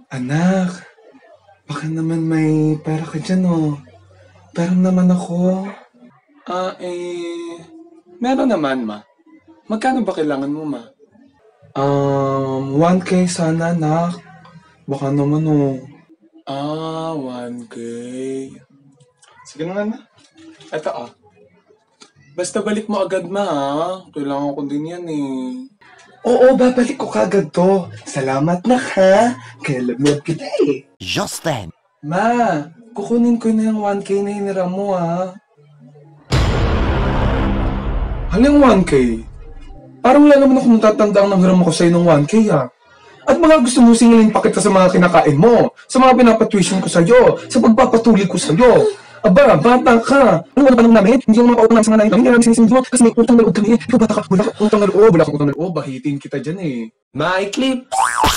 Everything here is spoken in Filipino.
Anak, baka naman may pera ka dyan, oh. Pera naman ako. Meron naman, ma. Magkano ba kailangan mo, ma? 1K sana, anak. Baka naman, oh. 1K. Sige na nga, na. Eto, ah. Basta balik mo agad, ma, ha? Kailangan ko din yan, eh. Oo, babalik ko kagad to. Salamat na, ha? Kaya love kita, eh. Just then. Ma, kukunin ko na yung 1K na hiniram mo, ha? Haling 1K? Parang wala naman ako natatandang nanghiram ako sa'yo ng 1K, ha? At mga gusto mo singilin pa kita sa mga kinakain mo, sa mga pinapatuition ko sa'yo, sa pagpapatuloy ko sa'yo. Aba, bata ka! Ano ba naman namin? Hindi yung mga pautang namin sa mga namin. Hindi namin sinisin mo kasi may utang na loob kami. Ikaw bata ka, wala kang utang na loob, wala kang utang na loob. Bahitin kita dyan, eh. My clip!